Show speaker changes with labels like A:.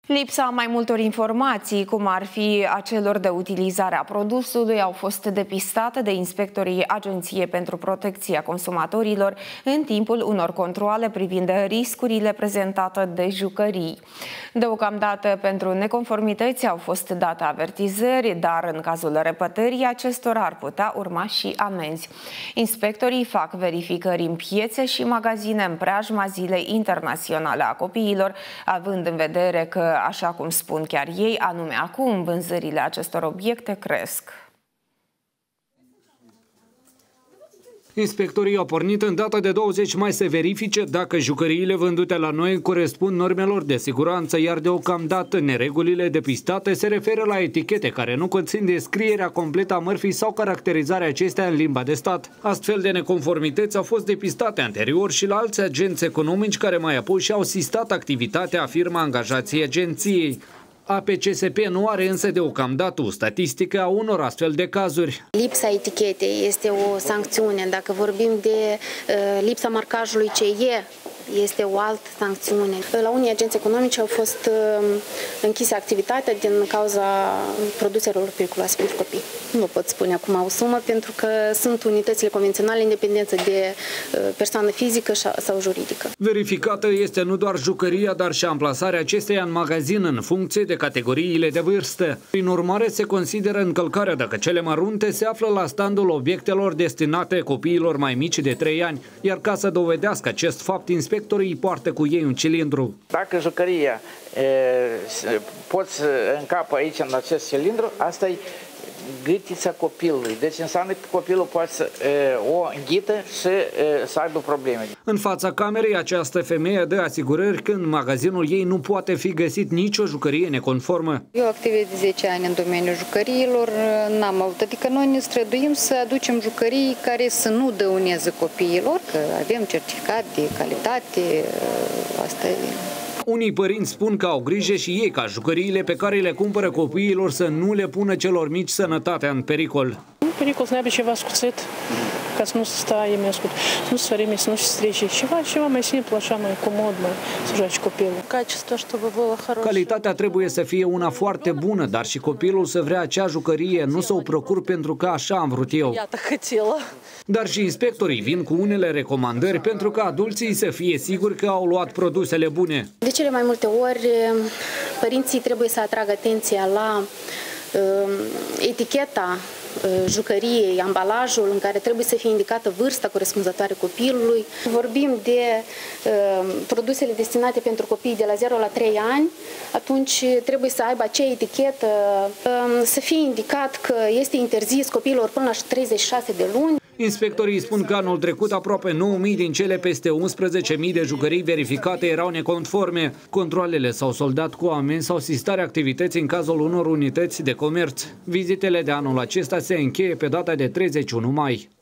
A: Lipsa mai multor informații, cum ar fi a celor de utilizare a produsului, au fost depistate de inspectorii Agenției pentru Protecția Consumatorilor în timpul unor controale privind riscurile prezentate de jucării. Deocamdată, pentru neconformități au fost date avertizări, dar în cazul repetării acestora ar putea urma și amenzi. Inspectorii fac verificări în piețe și magazine în preajma Zilei Internaționale a Copiilor, având în vedere că, așa cum spun chiar ei, anume acum vânzările acestor obiecte cresc.
B: Inspectorii au pornit în data de 20 mai să verifice dacă jucăriile vândute la noi corespund normelor de siguranță, iar deocamdată neregulile depistate se referă la etichete care nu conțin descrierea completă a mărfii sau caracterizarea acestea în limba de stat. Astfel de neconformități au fost depistate anterior și la alți agenți economici care mai apoi și-au sistat activitatea, afirmă angajații agenției. APCSP nu are însă deocamdată o statistică a unor astfel de cazuri.
C: Lipsa etichetei este o sancțiune. Dacă vorbim de lipsa marcajului CE, este o altă sancțiune. La unii agenți economici au fost închise activitatea din cauza produselor periculoase pentru copii. Nu vă pot spune acum o sumă, pentru că sunt unitățile convenționale în dependență de persoană fizică sau juridică.
B: Verificată este nu doar jucăria, dar și amplasarea acesteia în magazin în funcție de categoriile de vârstă. Prin urmare, se consideră încălcarea dacă cele mărunte se află la standul obiectelor destinate copiilor mai mici de 3 ani, iar ca să dovedească acest fapt, inspectorii poartă cu ei un cilindru.
D: Dacă jucăria poți să încapă aici în acest cilindru, asta e gâtița copilului. Deci înseamnă că copilul poate să o înghită și să aibă probleme.
B: În fața camerei, această femeie dă asigurări că în magazinul ei nu poate fi găsit nicio jucărie neconformă.
E: Eu activez de 10 ani în domeniul jucăriilor, n-am avut, adică noi ne străduim să aducem jucării care să nu dăuneze copiilor, că avem certificat de calitate, asta e.
B: Unii părinți spun că au grijă și ei ca jucăriile pe care le cumpără copiilor să nu le pună celor mici sănătatea în pericol.
F: În pericol să ne aibă ceva scuțit, ca să nu se stai imescut, să nu se sfărime, să nu se strice. Ceva mai simplu, așa, mai comod, mai să joace copilul.
B: Calitatea trebuie să fie una foarte bună, dar și copilul să vrea acea jucărie, nu să o procur pentru că așa am vrut eu. Dar și inspectorii vin cu unele recomandări pentru ca adulții să fie siguri că au luat produsele bune.
C: De cele mai multe ori, părinții trebuie să atragă atenția la eticheta jucăriei, ambalajul în care trebuie să fie indicată vârsta corespunzătoare copilului. Vorbim de produsele destinate pentru copii de la 0 la 3 ani, atunci trebuie să aibă acea etichetă, să fie indicat că este interzis copiilor până la 36 de luni.
B: Inspectorii spun că anul trecut aproape 9.000 din cele peste 11.000 de jucării verificate erau neconforme. Controalele s-au soldat cu amenzi sau sistarea activității în cazul unor unități de comerț. Vizitele de anul acesta se încheie pe data de 31 mai.